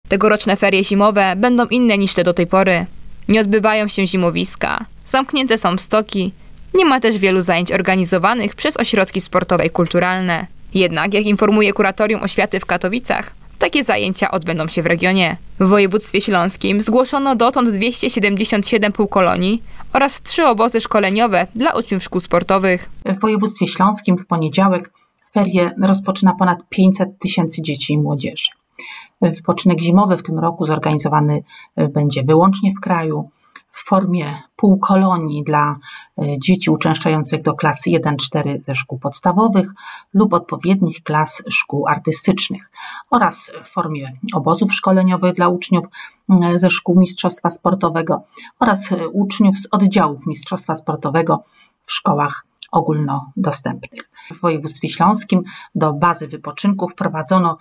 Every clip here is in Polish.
Tegoroczne ferie zimowe będą inne niż te do tej pory. Nie odbywają się zimowiska, zamknięte są stoki, nie ma też wielu zajęć organizowanych przez ośrodki sportowe i kulturalne. Jednak, jak informuje Kuratorium Oświaty w Katowicach, takie zajęcia odbędą się w regionie. W województwie śląskim zgłoszono dotąd 277 półkolonii oraz 3 obozy szkoleniowe dla uczniów szkół sportowych. W województwie śląskim w poniedziałek ferie rozpoczyna ponad 500 000 dzieci i młodzieży. Wypoczynek zimowy w tym roku zorganizowany będzie wyłącznie w kraju w formie półkolonii dla dzieci uczęszczających do klas 1-4 ze szkół podstawowych lub odpowiednich klas szkół artystycznych oraz w formie obozów szkoleniowych dla uczniów ze szkół mistrzostwa sportowego oraz uczniów z oddziałów mistrzostwa sportowego w szkołach ogólnodostępnych. W województwie śląskim do bazy wypoczynku wprowadzono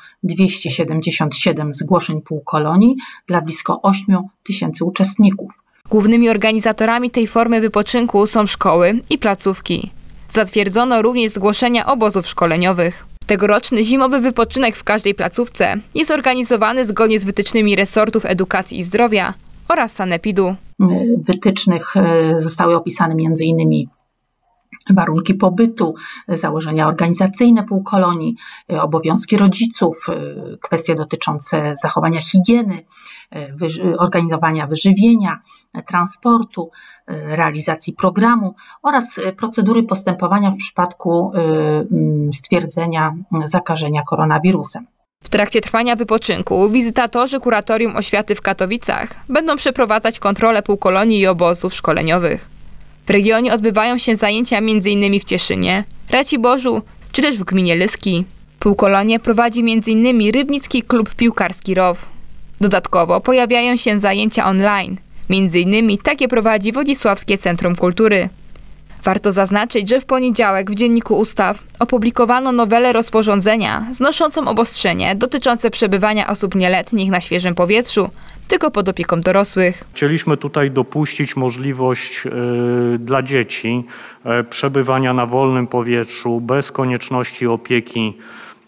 277 zgłoszeń półkolonii dla blisko 8 000 uczestników. Głównymi organizatorami tej formy wypoczynku są szkoły i placówki. Zatwierdzono również zgłoszenia obozów szkoleniowych. Tegoroczny zimowy wypoczynek w każdej placówce jest organizowany zgodnie z wytycznymi resortów edukacji i zdrowia oraz sanepidu. W wytycznych zostały opisane m.in. warunki pobytu, założenia organizacyjne półkolonii, obowiązki rodziców, kwestie dotyczące zachowania higieny, organizowania wyżywienia, transportu, realizacji programu oraz procedury postępowania w przypadku stwierdzenia zakażenia koronawirusem. W trakcie trwania wypoczynku wizytatorzy Kuratorium Oświaty w Katowicach będą przeprowadzać kontrolę półkolonii i obozów szkoleniowych. W regionie odbywają się zajęcia m.in. w Cieszynie, Raciborzu czy też w gminie Lyski. Półkolonię prowadzi m.in. Rybnicki Klub Piłkarski ROW. Dodatkowo pojawiają się zajęcia online. M.in. takie prowadzi Wodzisławskie Centrum Kultury. Warto zaznaczyć, że w poniedziałek w Dzienniku Ustaw opublikowano nowelę rozporządzenia znoszącą obostrzenie dotyczące przebywania osób nieletnich na świeżym powietrzu, tylko pod opieką dorosłych. Chcieliśmy tutaj dopuścić możliwość dla dzieci przebywania na wolnym powietrzu bez konieczności opieki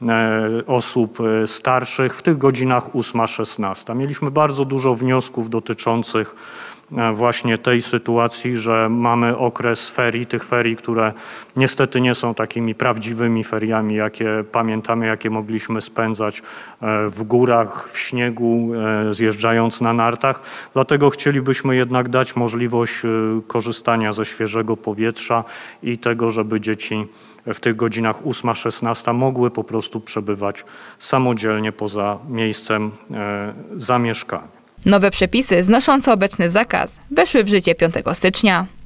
osób starszych w tych godzinach 8-16. Mieliśmy bardzo dużo wniosków dotyczących właśnie tej sytuacji, że mamy okres ferii, tych ferii, które niestety nie są takimi prawdziwymi feriami, jakie pamiętamy, jakie mogliśmy spędzać w górach, w śniegu, zjeżdżając na nartach. Dlatego chcielibyśmy jednak dać możliwość korzystania ze świeżego powietrza i tego, żeby dzieci w tych godzinach 8-16 mogły po prostu przebywać samodzielnie poza miejscem zamieszkania. Nowe przepisy znoszące obecny zakaz weszły w życie 5 stycznia.